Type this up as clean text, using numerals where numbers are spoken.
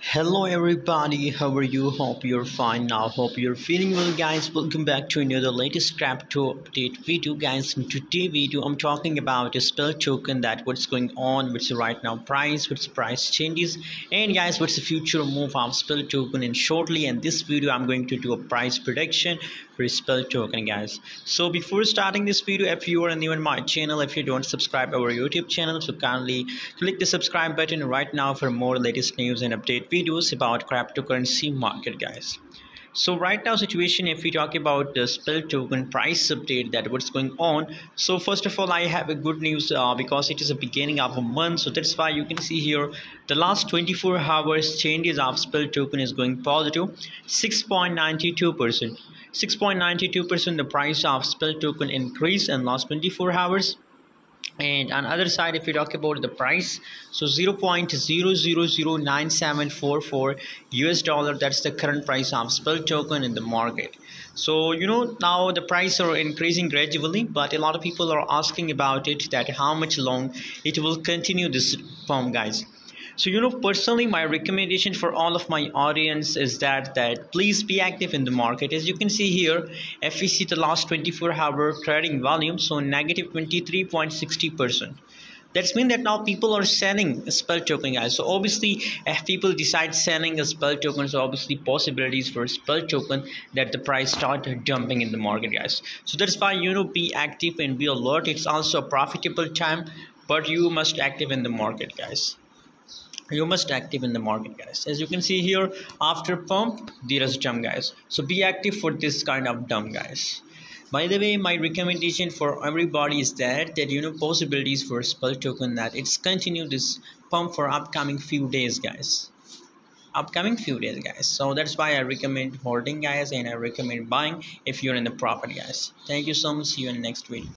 Hello everybody, how are you? Hope you're fine now. Hope you're feeling well, guys. Welcome back to another latest crypto update video, guys. In today's video, I'm talking about a spell token, that what's going on, what's the right now price, what's the price changes, and guys, what's the future move of spell token. And shortly in this video, I'm going to do a price prediction for spell token, guys. So before starting this video, if you are new in my channel, if you don't subscribe our YouTube channel, so kindly click the subscribe button right now for more latest news and update videos about cryptocurrency market, guys. So right now situation, if we talk about the spell token price update, that what's going on. So first of all, I have a good news because it is a beginning of a month, so that's why you can see here the last 24 hours changes of spell token is going positive 6.92%. 6.92% the price of spell token increase in last 24 hours. And on other side, if we talk about the price, so 0.000974 US dollar, that's the current price of spell token in the market. So now the price are increasing gradually, but a lot of people are asking about it, that how much long it will continue this form, guys. So personally, my recommendation for all of my audience is that please be active in the market. As you can see here, if we see the last 24-hour trading volume, so negative 23.60%. That's mean that now people are selling a spell token, guys. So obviously, if people decide selling a spell token, so obviously possibilities for spell token that the price start dumping in the market, guys. So that's why be active and be alert. It's also a profitable time, but you must active in the market, guys. You must active in the market, guys. As you can see here, after pump there is dump, guys. So be active for this kind of dump, guys. By the way, my recommendation for everybody is that possibilities for spell token, that it's continue this pump for upcoming few days, guys. So that's why I recommend holding, guys, and I recommend buying if you're in the profit, guys. Thank you so much. See you in the next video.